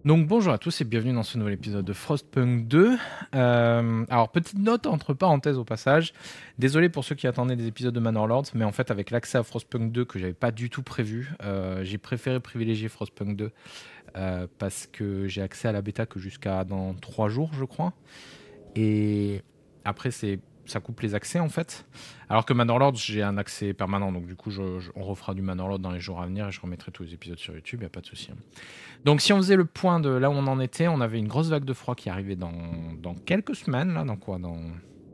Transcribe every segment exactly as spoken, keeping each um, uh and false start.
Donc bonjour à tous et bienvenue dans ce nouvel épisode de Frostpunk deux. Euh, alors petite note entre parenthèses au passage, désolé pour ceux qui attendaient des épisodes de Manor Lords, mais en fait avec l'accès à Frostpunk deux que j'avais pas du tout prévu, euh, j'ai préféré privilégier Frostpunk deux euh, parce que j'ai accès à la bêta que jusqu'à dans trois jours je crois. Et après c'est ça coupe les accès en fait. Alors que Manor Lords, j'ai un accès permanent, donc du coup je, je, on refera du Manor Lords dans les jours à venir et je remettrai tous les épisodes sur YouTube, il n'y a pas de souci. Donc si on faisait le point de là où on en était, on avait une grosse vague de froid qui arrivait dans, dans quelques semaines, là, dans quoi dans,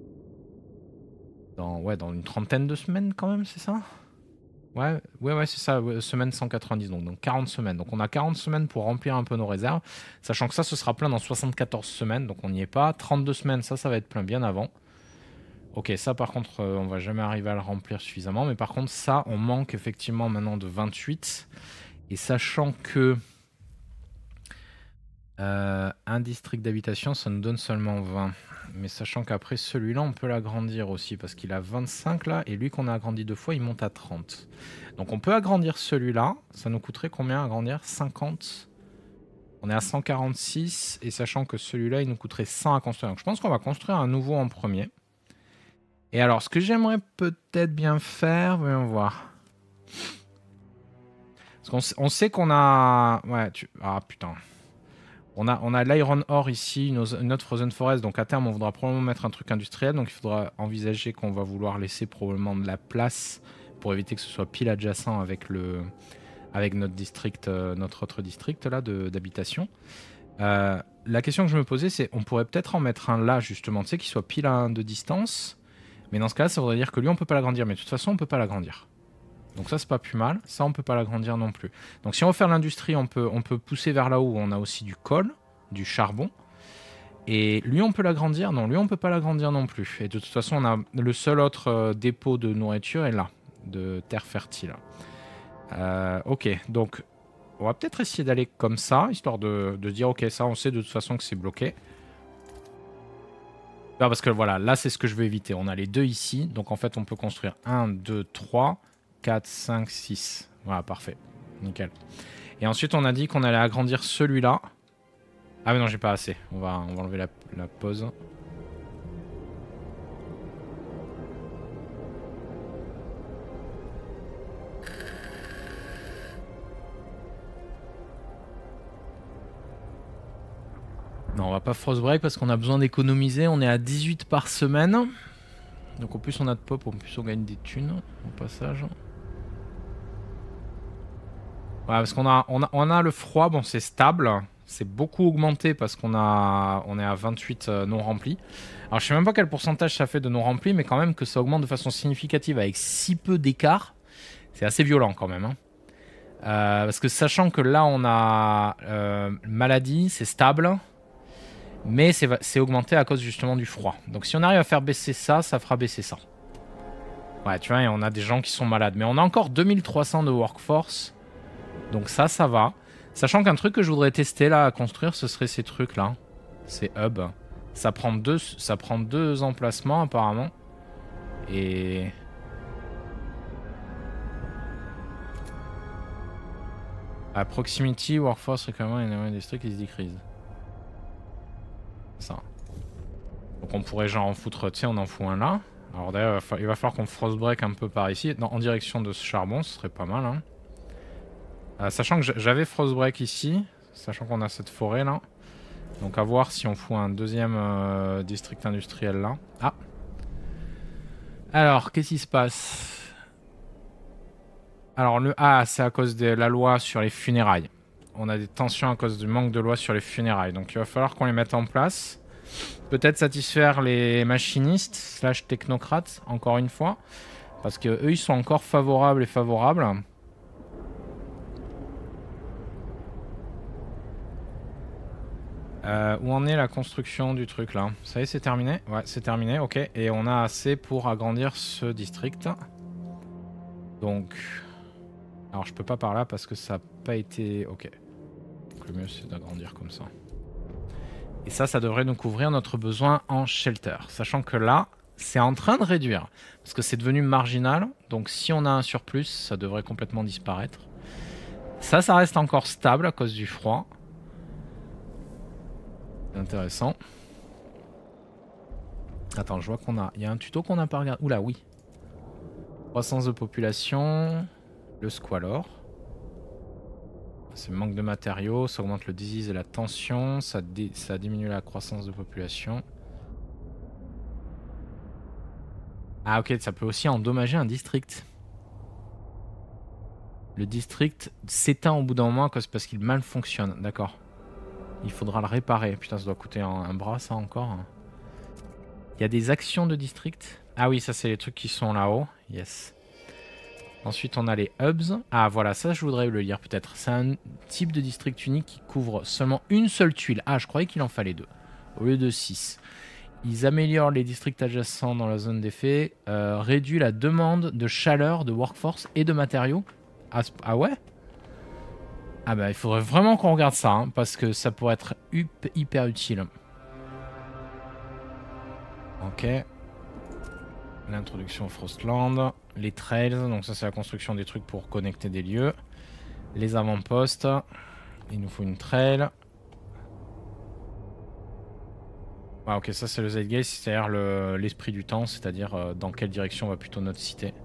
dans, ouais, dans une trentaine de semaines quand même, c'est ça? Ouais, ouais, ouais, c'est ça, ouais, semaine cent quatre-vingt-dix, donc, donc quarante semaines. Donc on a quarante semaines pour remplir un peu nos réserves, sachant que ça, ce sera plein dans soixante-quatorze semaines, donc on n'y est pas. trente-deux semaines, ça, ça va être plein bien avant. Ok, ça par contre, euh, on va jamais arriver à le remplir suffisamment, mais par contre, ça, on manque effectivement maintenant de vingt-huit. Et sachant que euh, un district d'habitation, ça nous donne seulement vingt. Mais sachant qu'après, celui-là, on peut l'agrandir aussi, parce qu'il a vingt-cinq là, et lui qu'on a agrandi deux fois, il monte à trente. Donc on peut agrandir celui-là, ça nous coûterait combien agrandir? cinquante. On est à cent quarante-six, et sachant que celui-là, il nous coûterait cent à construire. Donc je pense qu'on va construire un nouveau en premier. Et alors, ce que j'aimerais peut-être bien faire, voyons voir. Parce qu'on on sait qu'on a... Ouais, tu... Ah, putain. On a, on a l'Iron Ore ici, une, une autre Frozen Forest, donc à terme, on voudra probablement mettre un truc industriel. Donc il faudra envisager qu'on va vouloir laisser probablement de la place pour éviter que ce soit pile adjacent avec, le, avec notre district, euh, notre autre district là d'habitation. Euh, la question que je me posais, c'est on pourrait peut-être en mettre un là, justement, tu sais, qui soit pile à un de distance. Mais dans ce cas-là, ça voudrait dire que lui, on peut pas l'agrandir. Mais de toute façon, on peut pas l'agrandir. Donc ça, c'est pas plus mal. Ça, on peut pas l'agrandir non plus. Donc si on veut faire l'industrie, on peut, on peut pousser vers là où on a aussi du coal, du charbon. Et lui, on peut l'agrandir. Non, lui, on peut pas l'agrandir non plus. Et de toute façon, on a le seul autre euh, dépôt de nourriture est là, de terre fertile. Euh, ok, donc on va peut-être essayer d'aller comme ça, histoire de, de dire, ok, ça, on sait de toute façon que c'est bloqué. Non, parce que voilà, là, c'est ce que je veux éviter. On a les deux ici. Donc en fait, on peut construire un, deux, trois... quatre, cinq, six. Voilà, parfait. Nickel. Et ensuite, on a dit qu'on allait agrandir celui-là. Ah mais non, j'ai pas assez. On va, on va enlever la, la pause. Non, on va pas Frostbreak parce qu'on a besoin d'économiser. On est à dix-huit par semaine. Donc au plus on a de pop, au plus on gagne des thunes au passage. Ouais, parce qu'on a, on a, on a le froid, bon c'est stable. C'est beaucoup augmenté parce qu'on a, on est à vingt-huit euh, non remplis. Alors je sais même pas quel pourcentage ça fait de non remplis, mais quand même que ça augmente de façon significative avec si peu d'écart, c'est assez violent quand même. Hein. Euh, parce que sachant que là on a euh, maladie, c'est stable, mais c'est augmenté à cause justement du froid. Donc si on arrive à faire baisser ça, ça fera baisser ça. Ouais, tu vois, et on a des gens qui sont malades. Mais on a encore deux mille trois cents de workforce. Donc ça, ça va. Sachant qu'un truc que je voudrais tester là à construire, ce serait ces trucs là. Ces hubs. Ça prend deux, ça prend deux emplacements apparemment. Et... à proximity, workforce requirement in district is decreased. Ça. Donc on pourrait genre en foutre, tu sais, on en fout un là. Alors d'ailleurs, il va falloir qu'on frostbreak un peu par ici. Non, en direction de ce charbon, ce serait pas mal. Hein. Euh, sachant que j'avais frostbreak ici, sachant qu'on a cette forêt là. Donc à voir si on fout un deuxième euh, district industriel là. Ah. Alors, qu'est-ce qui se passe? Alors le A, c'est à cause de la loi sur les funérailles. On a des tensions à cause du manque de loi sur les funérailles. Donc il va falloir qu'on les mette en place. Peut-être satisfaire les machinistes slash technocrates, encore une fois. Parce que eux, ils sont encore favorables et favorables. Euh, où en est la construction du truc là? Ça y est, c'est terminé? Ouais, c'est terminé, ok. Et on a assez pour agrandir ce district. Donc... alors je peux pas par là parce que ça n'a pas été... ok. Donc le mieux c'est d'agrandir comme ça. Et ça, ça devrait nous couvrir notre besoin en shelter. Sachant que là, c'est en train de réduire. Parce que c'est devenu marginal. Donc si on a un surplus, ça devrait complètement disparaître. Ça, ça reste encore stable à cause du froid. Intéressant. Attends, je vois qu'on a... Il y a un tuto qu'on n'a pas regardé. Oula, oui. Croissance de population. Le squalor. C'est le manque de matériaux. Ça augmente le disease et la tension. Ça, dé... ça diminue la croissance de population. Ah ok, ça peut aussi endommager un district. Le district s'éteint au bout d'un moment parce qu'il mal fonctionne. D'accord. Il faudra le réparer. Putain, ça doit coûter un, un bras, ça, encore. Il y a des actions de district. Ah oui, ça, c'est les trucs qui sont là-haut. Yes. Ensuite, on a les hubs. Ah, voilà, ça, je voudrais le lire, peut-être. C'est un type de district unique qui couvre seulement une seule tuile. Ah, je croyais qu'il en fallait deux, au lieu de six. Ils améliorent les districts adjacents dans la zone d'effet. Euh, réduit la demande de chaleur, de workforce et de matériaux. Ah, ah ouais? Ah bah, il faudrait vraiment qu'on regarde ça, hein, parce que ça pourrait être hyper utile. Ok. L'introduction au Frostland. Les trails, donc ça c'est la construction des trucs pour connecter des lieux. Les avant-postes. Il nous faut une trail. Ah ok, ça c'est le Zeitgeist, c'est-à-dire l'esprit le, du temps, c'est-à-dire euh, dans quelle direction va plutôt notre cité.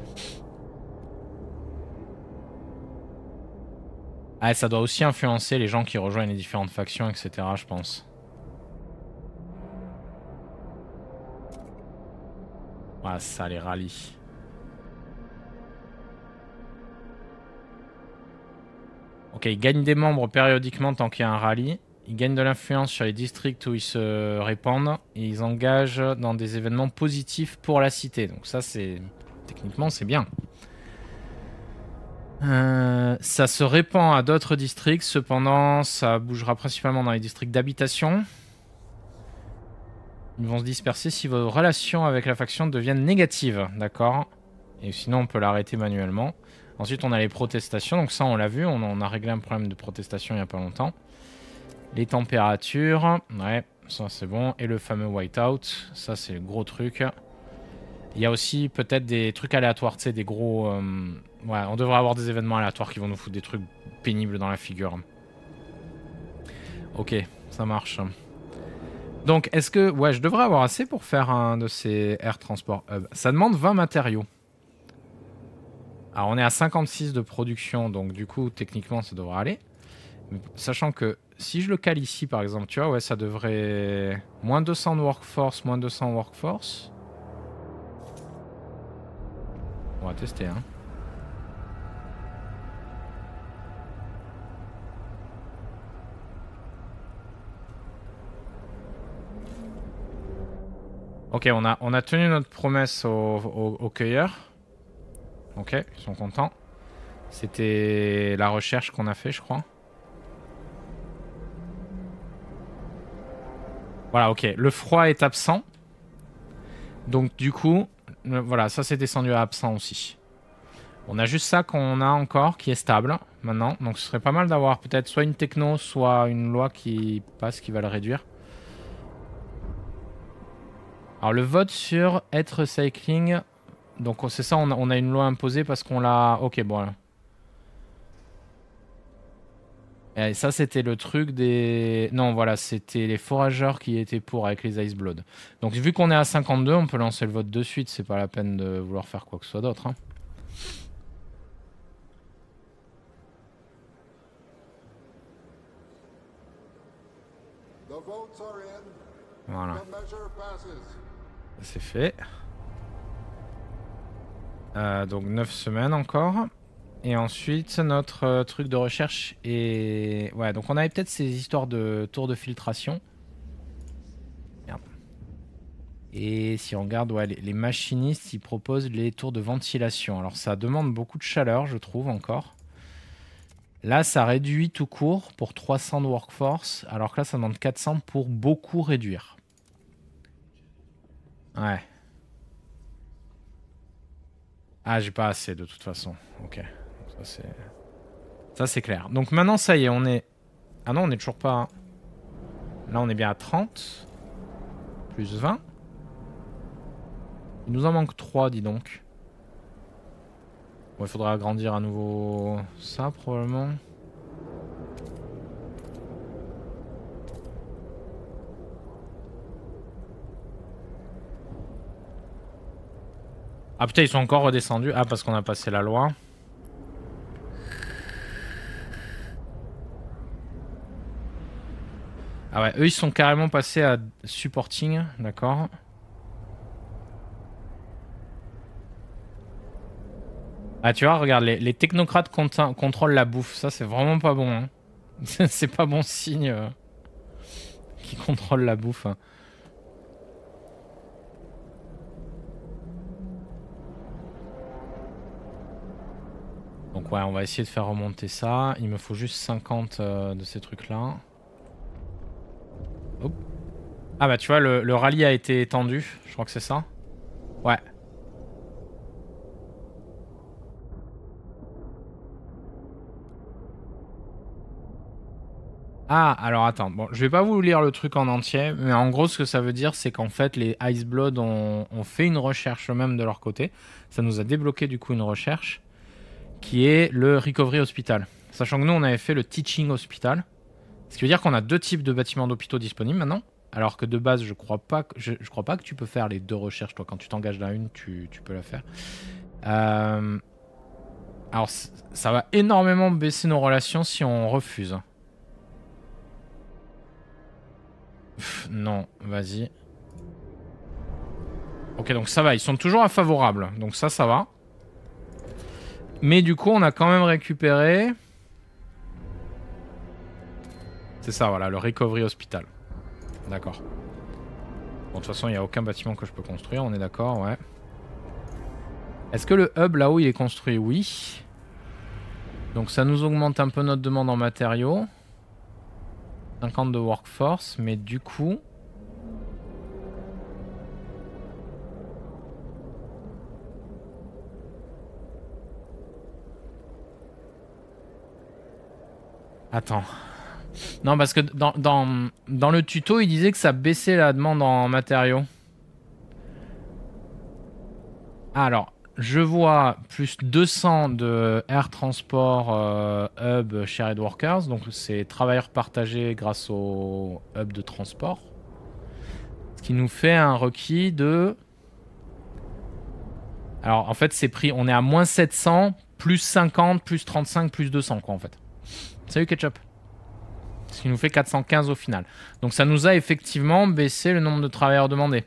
Ah, ça doit aussi influencer les gens qui rejoignent les différentes factions, et cetera, je pense. Ah, ça les rallie. Ok, ils gagnent des membres périodiquement tant qu'il y a un rallye. Ils gagnent de l'influence sur les districts où ils se répandent. Et ils engagent dans des événements positifs pour la cité. Donc ça, c'est... Techniquement, c'est bien. Euh, ça se répand à d'autres districts. Cependant, ça bougera principalement dans les districts d'habitation. Ils vont se disperser si vos relations avec la faction deviennent négatives. D'accord. Et sinon, on peut l'arrêter manuellement. Ensuite, on a les protestations. Donc ça, on l'a vu. On, on a réglé un problème de protestation il n'y a pas longtemps. Les températures. Ouais, ça c'est bon. Et le fameux whiteout. Ça, c'est le gros truc. Il y a aussi peut-être des trucs aléatoires. Tu sais, des gros... Euh... Ouais, on devrait avoir des événements aléatoires qui vont nous foutre des trucs pénibles dans la figure. Ok, ça marche. Donc, est-ce que... Ouais, je devrais avoir assez pour faire un de ces Air Transport Hub. Ça demande vingt matériaux. Alors, on est à cinquante-six de production, donc du coup, techniquement, ça devrait aller. Mais, sachant que si je le cale ici, par exemple, tu vois, ouais, ça devrait... moins deux cents de workforce, moins deux cents workforce. On va tester, hein. Ok, on a, on a tenu notre promesse aux, aux, aux cueilleurs. Ok, ils sont contents. C'était la recherche qu'on a fait, je crois. Voilà, ok. Le froid est absent. Donc du coup, voilà, ça c'est descendu à absent aussi. On a juste ça qu'on a encore qui est stable maintenant. Donc ce serait pas mal d'avoir peut-être soit une techno, soit une loi qui passe qui va le réduire. Alors le vote sur être recycling, donc c'est ça, on a, on a une loi imposée parce qu'on l'a... Ok, bon. Et ça c'était le truc des... Non, voilà, c'était les forageurs qui étaient pour avec les Iceblood. Donc vu qu'on est à cinquante-deux, on peut lancer le vote de suite, c'est pas la peine de vouloir faire quoi que ce soit d'autre. Hein. Voilà. C'est fait. Euh, donc neuf semaines encore. Et ensuite, notre euh, truc de recherche est... Ouais, donc on avait peut-être ces histoires de tours de filtration. Merde. Et si on regarde, ouais, les, les machinistes, ils proposent les tours de ventilation. Alors ça demande beaucoup de chaleur, je trouve, encore. Là, ça réduit tout court pour trois cents de workforce. Alors que là, ça demande quatre cents pour beaucoup réduire. Ouais. Ah, j'ai pas assez de toute façon. Ok. Ça, c'est... Ça, c'est clair. Donc maintenant, ça y est, on est... Ah non, on est toujours pas... Là, on est bien à trente. Plus vingt. Il nous en manque trois, dis donc. Bon, il faudra agrandir à nouveau ça, probablement. Ah putain, ils sont encore redescendus. Ah, parce qu'on a passé la loi. Ah ouais, eux ils sont carrément passés à supporting, d'accord. Ah tu vois, regarde, les, les technocrates contrôlent la bouffe, ça c'est vraiment pas bon. Hein. C'est pas bon signe euh, qu'ils contrôlent la bouffe. Hein. Donc ouais, on va essayer de faire remonter ça. Il me faut juste cinquante euh, de ces trucs-là. Oh. Ah bah tu vois, le, le rallye a été étendu, je crois que c'est ça. Ouais. Ah, alors attends, bon, je vais pas vous lire le truc en entier, mais en gros ce que ça veut dire c'est qu'en fait les Iceblood ont, ont fait une recherche eux-mêmes de leur côté. Ça nous a débloqué du coup une recherche qui est le Recovery Hospital. Sachant que nous on avait fait le Teaching Hospital. Ce qui veut dire qu'on a deux types de bâtiments d'hôpitaux disponibles maintenant. Alors que de base je crois pas que, je, je crois pas que tu peux faire les deux recherches. Toi quand tu t'engages dans une tu, tu peux la faire. Euh... Alors ça va énormément baisser nos relations si on refuse. Pff, non, vas-y. Ok, donc ça va. Ils sont toujours favorables. Donc ça, ça va. Mais du coup, on a quand même récupéré... C'est ça, voilà, le Recovery Hospital. D'accord. Bon, de toute façon, il n'y a aucun bâtiment que je peux construire. On est d'accord, ouais. Est-ce que le hub, là-haut, il est construit? Oui. Donc ça nous augmente un peu notre demande en matériaux. cinquante de workforce, mais du coup... Attends. Non, parce que dans, dans, dans le tuto, il disait que ça baissait la demande en matériaux. Alors, je vois plus deux cents de Air Transport euh, Hub Shared Workers. Donc, c'est travailleurs partagés grâce au hub de transport. Ce qui nous fait un requis de... Alors, en fait, c'est pris... On est à moins sept cents, plus cinquante, plus trente-cinq, plus deux cents, quoi, en fait. Salut, Ketchup. Ce qui nous fait quatre cent quinze au final. Donc, ça nous a effectivement baissé le nombre de travailleurs demandés.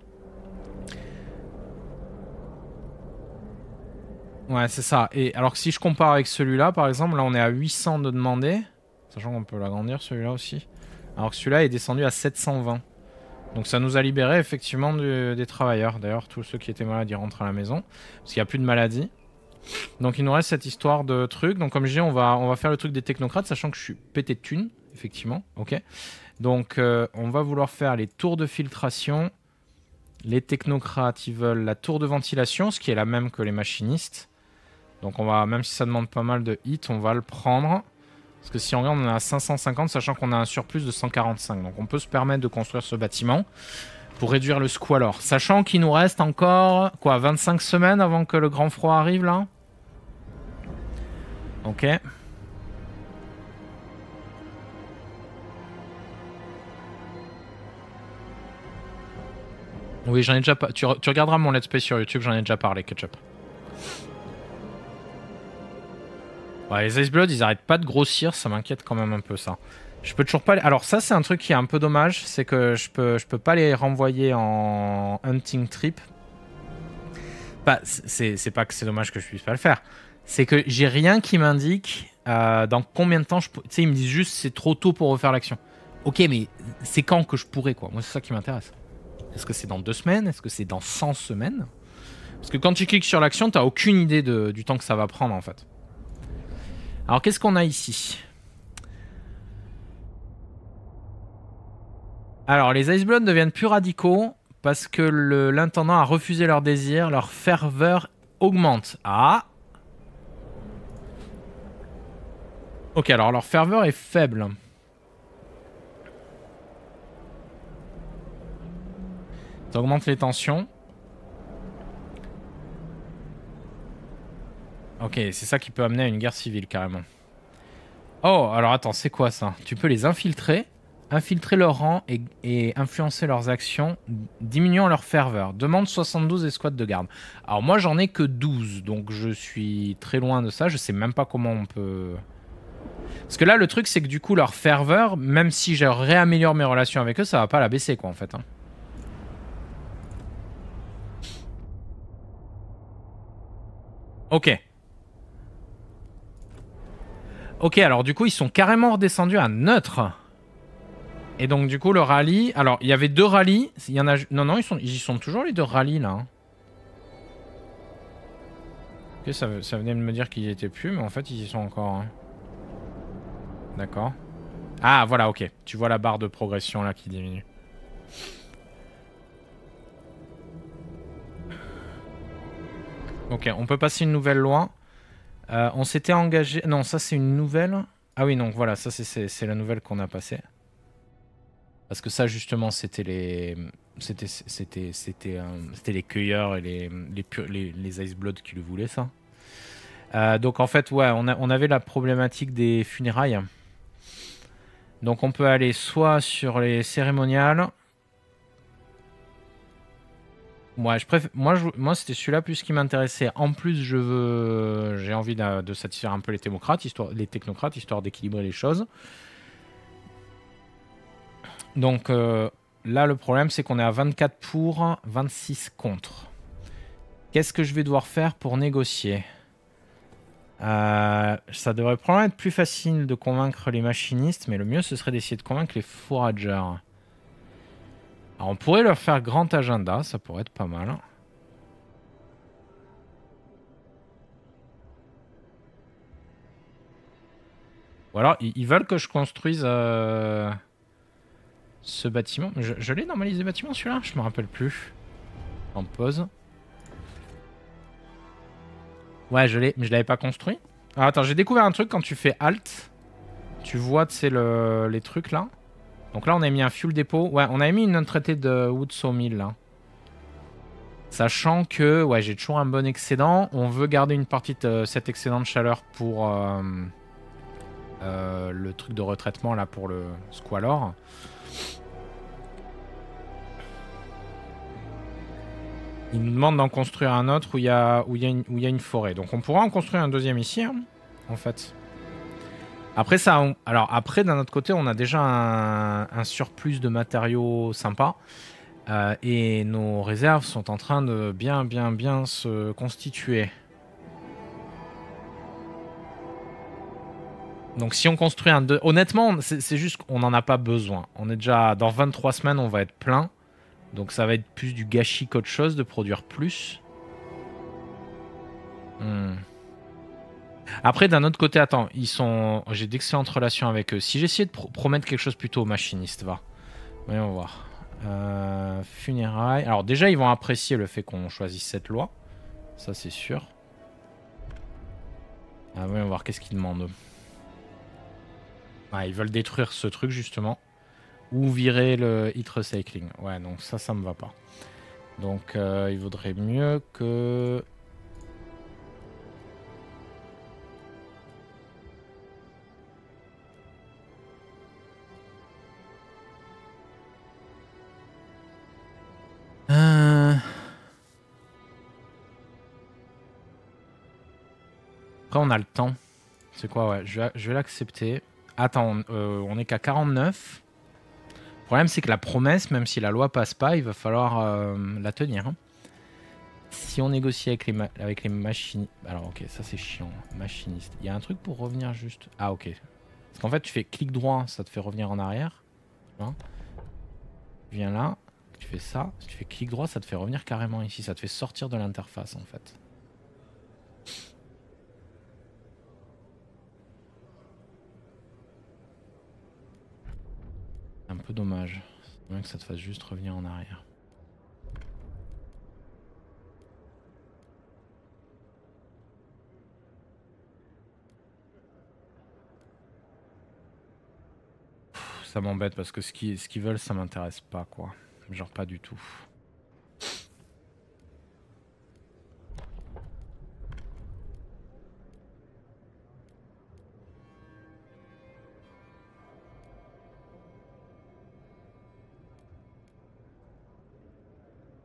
Ouais, c'est ça. Et alors que si je compare avec celui-là, par exemple, là, on est à huit cents de demandés. Sachant qu'on peut l'agrandir, celui-là aussi. Alors que celui-là est descendu à sept cent vingt. Donc ça nous a libéré effectivement du, des travailleurs. D'ailleurs, tous ceux qui étaient malades, ils rentrent à la maison. Parce qu'il n'y a plus de maladies. Donc il nous reste cette histoire de trucs. Donc comme je dis, on va, on va faire le truc des technocrates, sachant que je suis pété de thunes, effectivement. Ok. Donc euh, on va vouloir faire les tours de filtration. Les technocrates, ils veulent la tour de ventilation, ce qui est la même que les machinistes. Donc on va, même si ça demande pas mal de hits, on va le prendre. Parce que si on regarde, on est à cinq cent cinquante, sachant qu'on a un surplus de cent quarante-cinq. Donc on peut se permettre de construire ce bâtiment pour réduire le squalor. Sachant qu'il nous reste encore, quoi, vingt-cinq semaines avant que le grand froid arrive, là. Ok. Oui, j'en ai déjà... Tu, tu regarderas mon let's play sur YouTube, j'en ai déjà parlé, Ketchup. Ouais, les Iceblood, ils arrêtent pas de grossir, ça m'inquiète quand même un peu, ça. Je peux toujours pas... Les... Alors ça, c'est un truc qui est un peu dommage, c'est que je peux, je peux pas les renvoyer en hunting trip. Bah, c'est pas que c'est dommage que je puisse pas le faire. C'est que j'ai rien qui m'indique euh, dans combien de temps je peux... Tu sais, ils me disent juste c'est trop tôt pour refaire l'action. Ok, mais c'est quand que je pourrais, quoi. Moi, c'est ça qui m'intéresse. Est-ce que c'est dans deux semaines? Est-ce que c'est dans cent semaines? Parce que quand tu cliques sur l'action, t'as aucune idée de, du temps que ça va prendre, en fait. Alors, qu'est-ce qu'on a ici? Alors, les Iceblood deviennent plus radicaux parce que l'intendant a refusé leur désir, leur ferveur augmente. Ah! Ok, alors leur ferveur est faible. Ça augmente les tensions. Ok, c'est ça qui peut amener à une guerre civile, carrément. Oh, alors attends, c'est quoi ça? Tu peux les infiltrer. Infiltrer leurs rangs et, et influencer leurs actions, diminuant leur ferveur. Demande soixante-douze escouades de garde. Alors moi j'en ai que douze, donc je suis très loin de ça. Je sais même pas comment on peut... Parce que là le truc c'est que du coup leur ferveur, même si je réaméliore mes relations avec eux, ça va pas la baisser quoi en fait. Hein. Ok. Ok, alors du coup ils sont carrément redescendus à neutre. Et donc du coup le rallye... Alors il y avait deux rallyes. Il y en a... Non, non, ils, sont... ils y sont toujours les deux rallyes là. Hein. Ok, ça, ça venait de me dire qu'ils y étaient plus, mais en fait ils y sont encore. Hein. D'accord. Ah voilà, ok. Tu vois la barre de progression là qui diminue. Ok, on peut passer une nouvelle loi. Euh, on s'était engagé... Non, ça c'est une nouvelle. Ah oui, donc voilà, ça c'est la nouvelle qu'on a passée. Parce que ça justement c'était les... C'était c'était c'était euh, c'était les cueilleurs et les, les, les, les Ice Blood qui le voulaient ça. Euh, donc en fait, ouais, on, a, on avait la problématique des funérailles. Donc on peut aller soit sur les cérémoniales. Ouais, je préfère... Moi, je... Moi c'était celui-là plus qui m'intéressait. En plus, je veux, j'ai envie de, de satisfaire un peu les technocrates, histoire, les technocrates, histoire d'équilibrer les choses. Donc euh, là, le problème, c'est qu'on est à vingt-quatre pour, vingt-six contre. Qu'est-ce que je vais devoir faire pour négocier? euh, Ça devrait probablement être plus facile de convaincre les machinistes, mais le mieux, ce serait d'essayer de convaincre les foragers. Alors, on pourrait leur faire grand agenda, ça pourrait être pas mal. Ou alors, ils, ils veulent que je construise euh, ce bâtiment. Je, je l'ai normalisé bâtiment celui-là? Je me rappelle plus. En pause. Ouais, je l'ai, mais je l'avais pas construit. Ah, attends, j'ai découvert un truc quand tu fais Alt. Tu vois, tu sais, le, les trucs là. Donc là, on a mis un fuel dépôt. Ouais, on a mis une traité de wood sawmill là. Sachant que, ouais, j'ai toujours un bon excédent. On veut garder une partie de cet excédent de chaleur pour euh, euh, le truc de retraitement là, pour le squalor. Il nous demande d'en construire un autre où il y a, où il y a, une, où il y a une forêt. Donc on pourra en construire un deuxième ici, hein, en fait. Après ça, on... alors après d'un autre côté, on a déjà un, un surplus de matériaux sympa. Euh, et nos réserves sont en train de bien, bien, bien se constituer. Donc si on construit un... deux... Honnêtement, c'est juste qu'on n'en a pas besoin. On est déjà... Dans vingt-trois semaines, on va être plein. Donc ça va être plus du gâchis qu'autre chose de produire plus. Hmm. Après, d'un autre côté, attends, ils sont... J'ai d'excellentes relations avec eux. Si j'essayais de pro promettre quelque chose plutôt aux machinistes, va. Voyons voir. Euh, funérailles. Alors déjà, ils vont apprécier le fait qu'on choisisse cette loi. Ça, c'est sûr. Ah, voyons voir qu'est-ce qu'ils demandent. Ah, ils veulent détruire ce truc, justement. Ou virer le heat recycling. Ouais, donc ça, ça me va pas. Donc, euh, il vaudrait mieux que... Euh... Après, on a le temps. C'est quoi, ouais. Je vais, je vais l'accepter. Attends, euh, on est qu'à quarante-neuf. Le problème, c'est que la promesse, même si la loi passe pas, il va falloir euh, la tenir. Hein. Si on négocie avec les, ma avec les machines... Alors, ok, ça c'est chiant. Machiniste. Il y a un truc pour revenir juste... Ah, ok. Parce qu'en fait, tu fais clic droit, ça te fait revenir en arrière. Tu viens là, tu fais ça. Si tu fais clic droit, ça te fait revenir carrément ici. Ça te fait sortir de l'interface, en fait. Un peu dommage. C'est bien que ça te fasse juste revenir en arrière. Ça m'embête parce que ce qu'ils ce qu'ils veulent, ça m'intéresse pas, quoi. Genre pas du tout.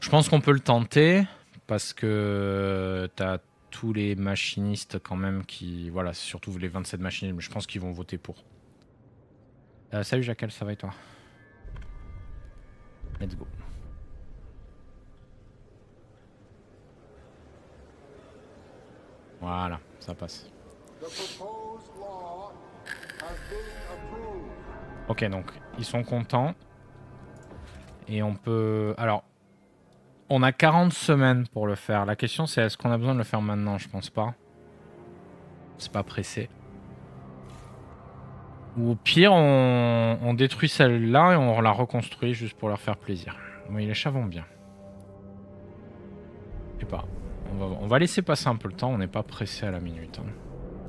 pense qu'on peut le tenter parce que t'as tous les machinistes quand même qui... Voilà, c'est surtout les vingt-sept machinistes, mais je pense qu'ils vont voter pour. Euh, salut Jacal, ça va et toi? Let's go. Voilà, ça passe. Ok, donc ils sont contents. Et on peut... Alors, on a quarante semaines pour le faire. La question c'est est-ce qu'on a besoin de le faire maintenant? Je pense pas. C'est pas pressé. Ou au pire, on, on détruit celle-là et on la reconstruit juste pour leur faire plaisir. Oui, les chats vont bien. Je sais pas. On va, on va laisser passer un peu le temps. On n'est pas pressé à la minute. Hein.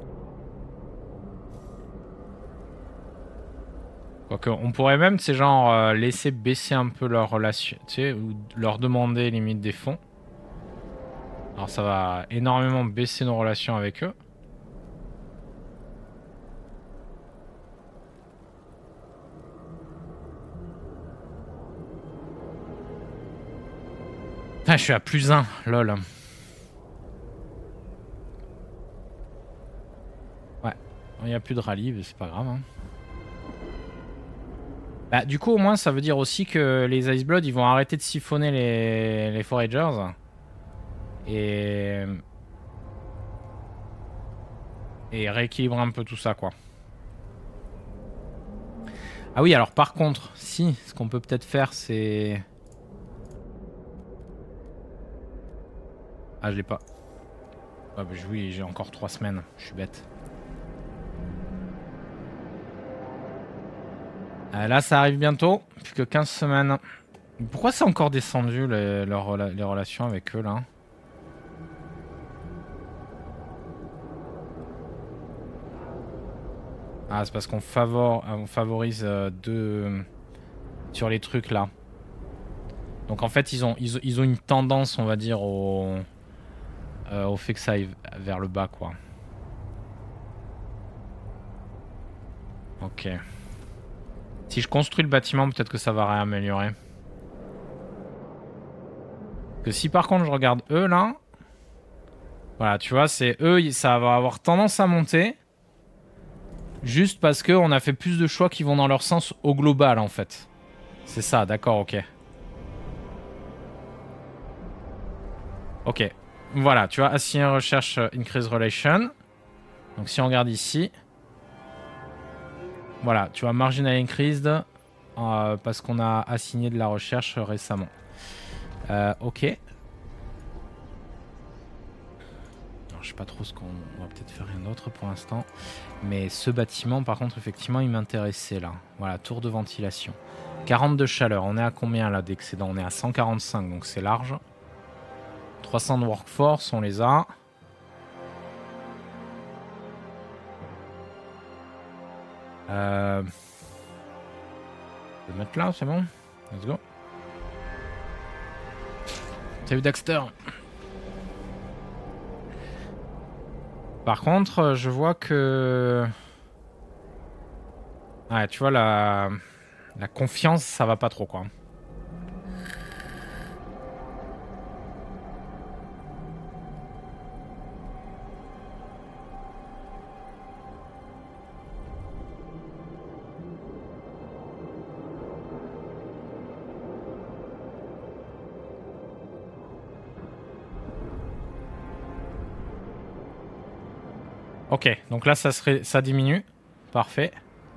Quoique, on pourrait même, c'est genre, euh, laisser baisser un peu leur relation. Tu sais, ou leur demander limite des fonds. Alors ça va énormément baisser nos relations avec eux. Ah, je suis à plus un, lol. Ouais, il n'y a plus de rallye, mais c'est pas grave. Hein. Bah, du coup, au moins, ça veut dire aussi que les Iceblood, ils vont arrêter de siphonner les, les Foragers. Et... Et rééquilibrer un peu tout ça, quoi. Ah oui, alors par contre, si, ce qu'on peut peut-être faire, c'est... Ah, je l'ai pas. Ah bah oui, j'ai encore trois semaines. Je suis bête. Euh, là, ça arrive bientôt. Plus que quinze semaines. Pourquoi c'est encore descendu, les, leur, les relations avec eux, là? Ah, c'est parce qu'on favor, on favorise euh, deux... sur les trucs, là. Donc, en fait, ils ont, ils, ils ont une tendance, on va dire, au... Euh, au fait que ça aille vers le bas, quoi. Ok. Si je construis le bâtiment, peut-être que ça va réaméliorer. Que si par contre je regarde eux là, voilà, tu vois, c'est eux, ça va avoir tendance à monter, juste parce que on a fait plus de choix qui vont dans leur sens au global en fait. C'est ça, d'accord, ok. Ok. Voilà, tu vois, assigner recherche increase relation. Donc si on regarde ici, voilà, tu vois, marginal increased, euh, parce qu'on a assigné de la recherche récemment. Euh, ok. Alors, je sais pas trop ce qu'on va peut-être faire rien d'autre pour l'instant. Mais ce bâtiment, par contre, effectivement, il m'intéressait là. Voilà, tour de ventilation. quarante de chaleur. On est à combien là d'excédent? On est à cent quarante-cinq, donc c'est large. trois cents de workforce, on les a. Euh... Je vais le mettre là, c'est bon? Let's go. Salut Daxter. Par contre, je vois que... Ouais, tu vois, la... la confiance, ça va pas trop, quoi. Ok, donc là, ça, serait... ça diminue. Parfait.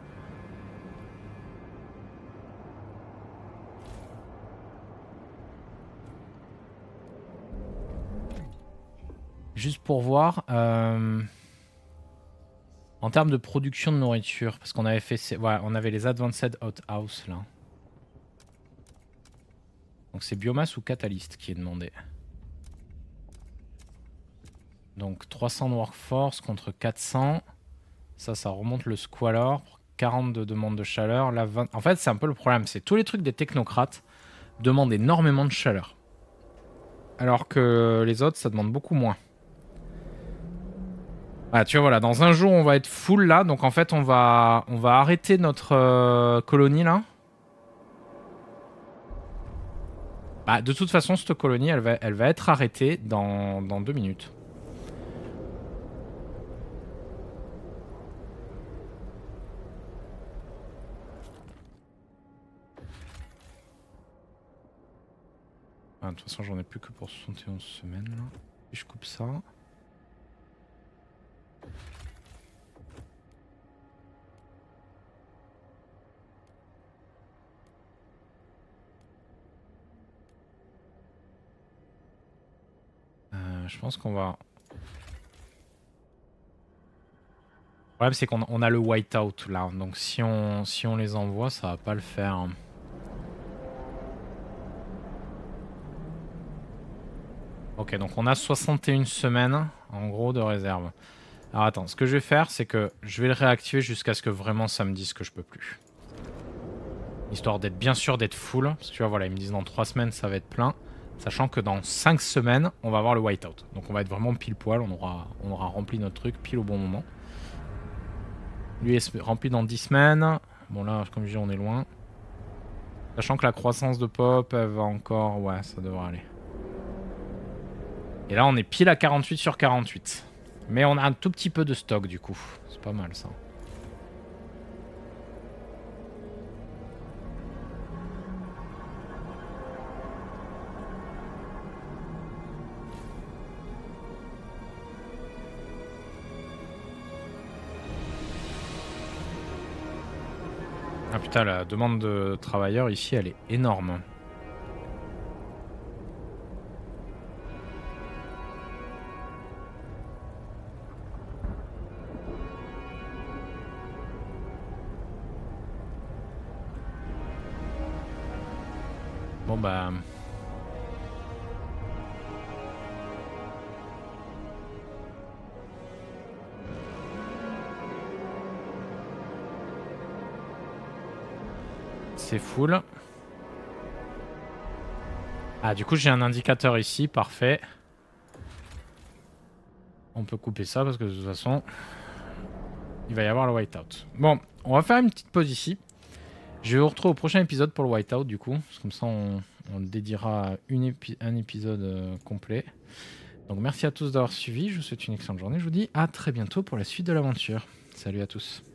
Juste pour voir, euh... en termes de production de nourriture, parce qu'on avait fait, ces... ouais, on avait les Advanced Outhouse là. Donc c'est biomasse ou catalyste qui est demandé. Donc trois cents de workforce contre quatre cents. Ça, ça remonte le squalor. quarante de demande de chaleur. Là, vingt... En fait, c'est un peu le problème. C'est tous les trucs des technocrates demandent énormément de chaleur. Alors que les autres, ça demande beaucoup moins. Ah, tu vois, voilà. Dans un jour, on va être full là. Donc en fait, on va, on va arrêter notre euh, colonie là. Bah, de toute façon, cette colonie, elle va, elle va être arrêtée dans, dans deux minutes. Ah, de toute façon, j'en ai plus que pour soixante et onze semaines. Là. Et je coupe ça. Euh, je pense qu'on va... Le problème, c'est qu'on on a le whiteout là. Donc si on, si on les envoie, ça va pas le faire. Ok, donc on a soixante et une semaines en gros de réserve. Alors attends, ce que je vais faire, c'est que je vais le réactiver jusqu'à ce que vraiment ça me dise que je peux plus. Histoire d'être bien sûr d'être full. Parce que tu vois, voilà, ils me disent dans trois semaines ça va être plein. Sachant que dans cinq semaines, on va avoir le whiteout. Donc on va être vraiment pile poil, on aura, on aura rempli notre truc pile au bon moment. Lui est rempli dans dix semaines. Bon là, comme je dis, on est loin. Sachant que la croissance de pop, elle va encore... Ouais, ça devrait aller. Et là, on est pile à quarante-huit sur quarante-huit. Mais on a un tout petit peu de stock, du coup. C'est pas mal, ça. Ah putain, la demande de travailleurs ici, elle est énorme. Bon bah... C'est full. Ah, du coup, j'ai un indicateur ici, parfait. On peut couper ça parce que de toute façon, il va y avoir le whiteout. Bon, on va faire une petite pause ici. Je vais vous retrouver au prochain épisode pour le whiteout, du coup. Comme ça, on, on dédiera une épi un épisode euh, complet. Donc, merci à tous d'avoir suivi. Je vous souhaite une excellente journée. Je vous dis à très bientôt pour la suite de l'aventure. Salut à tous.